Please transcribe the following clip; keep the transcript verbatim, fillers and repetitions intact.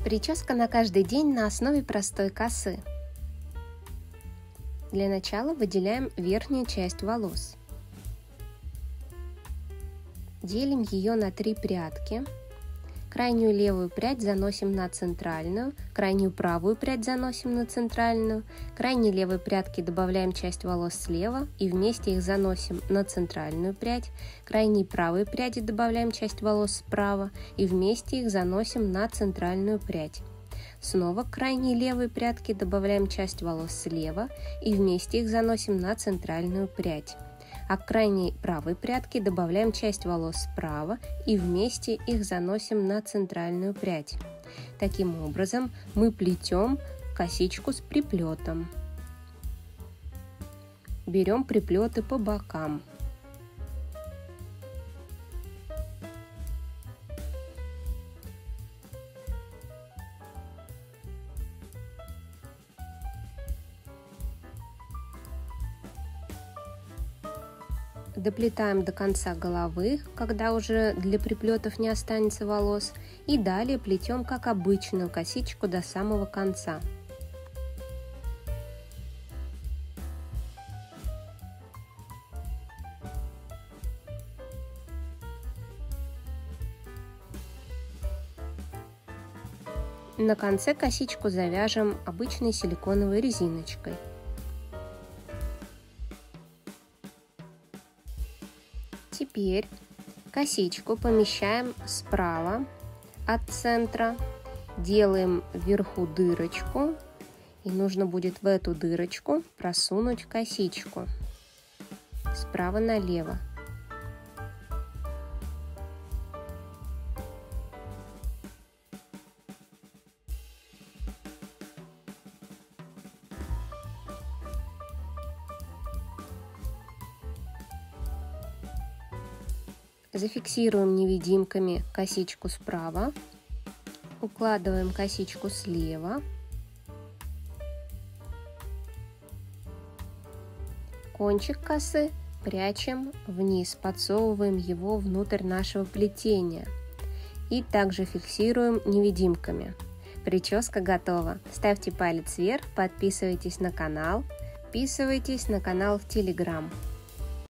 Прическа на каждый день на основе простой косы. Для начала выделяем верхнюю часть волос. Делим ее на три прядки. Крайнюю левую прядь заносим на центральную, крайнюю правую прядь заносим на центральную, крайней левой прядке добавляем часть волос слева и вместе их заносим на центральную прядь, крайней правой пряди добавляем часть волос справа и вместе их заносим на центральную прядь. Снова к крайней левой прядке добавляем часть волос слева и вместе их заносим на центральную прядь. А к крайней правой прядке добавляем часть волос справа и вместе их заносим на центральную прядь. Таким образом мы плетем косичку с приплетом. Берем приплеты по бокам. Доплетаем до конца головы, когда уже для приплетов не останется волос, и далее плетем как обычную косичку до самого конца. На конце косичку завяжем обычной силиконовой резиночкой. Теперь косичку помещаем справа от центра, делаем вверху дырочку, и нужно будет в эту дырочку просунуть косичку справа налево. Зафиксируем невидимками косичку справа, укладываем косичку слева, кончик косы прячем вниз, подсовываем его внутрь нашего плетения и также фиксируем невидимками. Прическа готова. Ставьте палец вверх, подписывайтесь на канал, подписывайтесь на канал в Telegram.